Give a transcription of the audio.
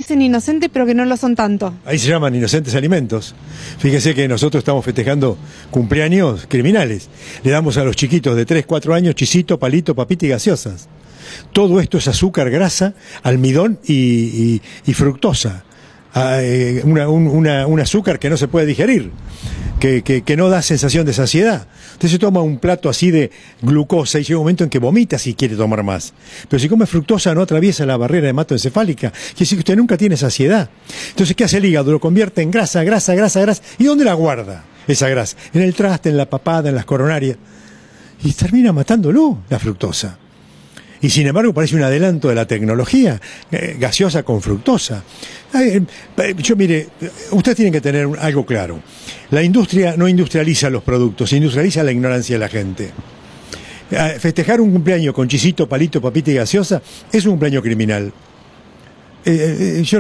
Dicen inocente, pero que no lo son tanto. Ahí se llaman inocentes alimentos. Fíjese que nosotros estamos festejando cumpleaños criminales. Le damos a los chiquitos de 3, 4 años chisito, palito, papita y gaseosas. Todo esto es azúcar, grasa, almidón y fructosa. Un azúcar que no se puede digerir, que no da sensación de saciedad. Usted se toma un plato así de glucosa y llega un momento en que vomita si quiere tomar más. Pero si come fructosa no atraviesa la barrera hematoencefálica, quiere decir que usted nunca tiene saciedad. Entonces, ¿qué hace el hígado? Lo convierte en grasa. ¿Y dónde la guarda esa grasa? En el traste, en la papada, en las coronarias. Y termina matándolo la fructosa. Y sin embargo parece un adelanto de la tecnología, gaseosa con fructosa. Mire, usted tiene que tener algo claro. La industria no industrializa los productos, industrializa la ignorancia de la gente. Festejar un cumpleaños con chisito, palito, papita y gaseosa es un cumpleaños criminal. Yo